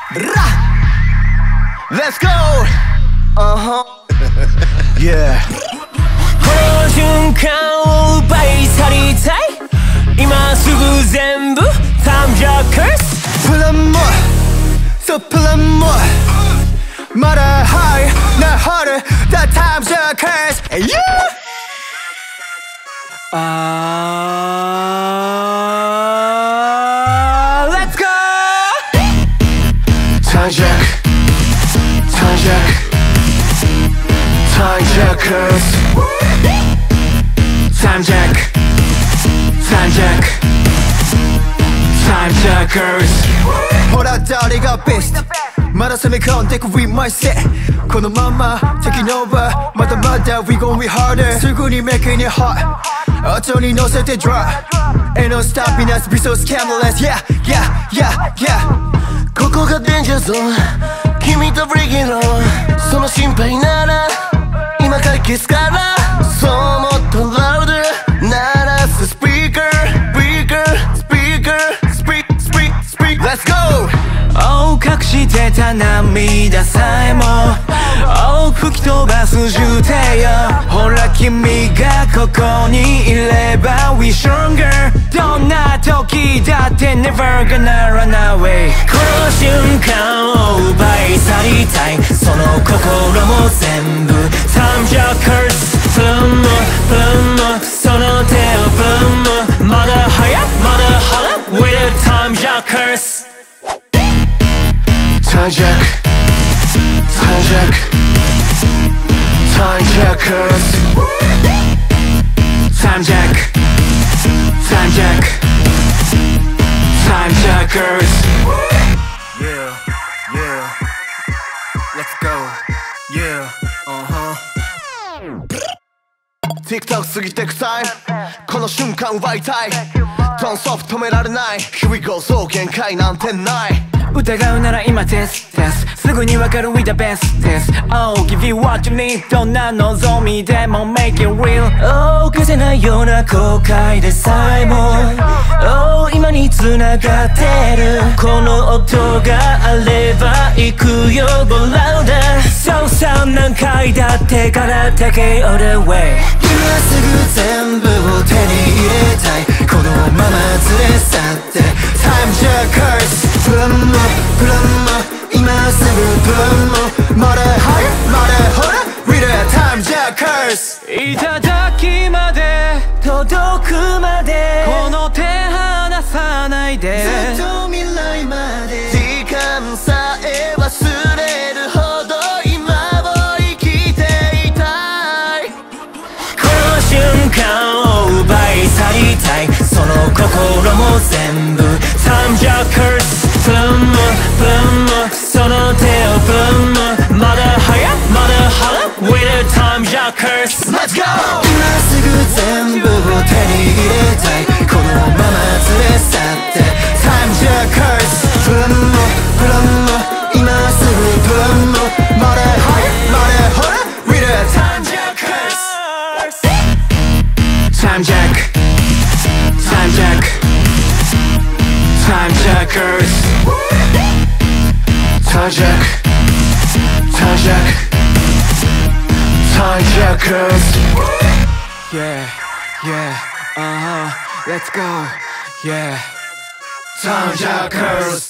Let's go! Yeah. この瞬間を奪い去りたい今すぐ全部 Time Jackerz Pull them more, so pull them more. Matter high, not harder. The Time Jackerz. Yeah. Let's go. Time Jack, Time Jack, Time Jackerz. Time Jack, Time Jack, Time Jackerz. ほら誰がベストまだ攻め込んでく We might set このまま Taking over まだまだ We gon' be harder すぐに making it hot 後に乗せて drop Ain't no stopping us Be so scandalous Yeah, yeah, yeah, yeah ここが Danger Zone 君と Breaking On その心配なら今解決からそうもっと Louder 鳴らすスピーカー Let's go! 隠してた涙さえも吹き飛ばす重低よほら君がここにいれば We stronger どんな時だって Never gonna run away この瞬間を奪い去りたいその心も全部 Time Jackerz Boom boom その手を Boom まだ早まだ早 With the Time Jackerz Time Jack, Time Jack, Time Jackerz. Time Jack, Time Jack, Time Jackerz. Yeah, yeah, let's go, yeah, TikTok 過ぎてくタイムこの瞬間奪いたいトンソフ止められない Here we go そう限界なんてない疑うなら今テスすぐにわかる with the best test Oh give you what you need どんな望みでも make it real Oh 消せないような後悔でさえも Oh 今に繋がってるこの音があれば行くよ But louder そうさ何回だってから Take it all the way 今すぐ全部を手に入れたいこのまま連れ去って Time Jackerz Boom boom 今すぐ Boom まだ早まだほら With the Time Jackerz いただきまで届くまでこの手離さないでずっと未来まで時間さえ忘れるほど今を生きていたいこの瞬間を奪い去りたいその心も全部 Time Jackerz Boom boom その手を Boom まだ早まだ早 With the Time Jackerz Let's go 今すぐ全部を手に入れたいこのまま連れ去って Time Jackerz Boom boom 今すぐ Boom まだ早まだほら With the Time Jackerz Time Jack Time Jack Time Jackerz Time Jack Time Jack Time Jackerz Yeah, yeah, let's go, yeah Time Jackerz